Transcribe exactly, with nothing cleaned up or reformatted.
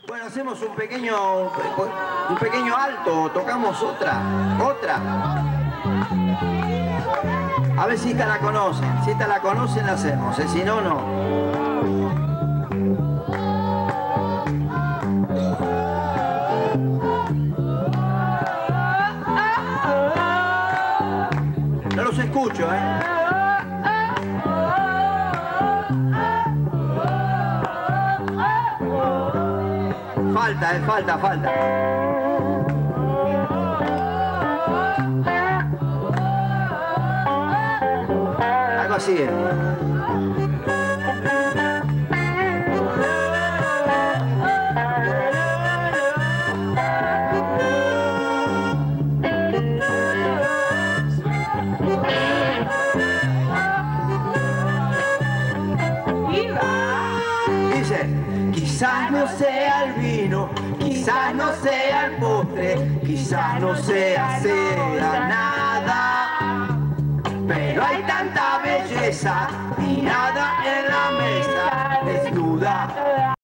Bueno, hacemos un pequeño, un pequeño alto, tocamos otra, otra. A ver si esta la conocen, si esta la conocen la hacemos, ¿eh? Si no, no. No los escucho, ¿eh? Falta, eh, falta, falta. Algo así, eh. Dice, quizás no sea el vino, quizás no sea el postre, quizás no sea, sea nada, pero hay tanta belleza y nada en la mesa.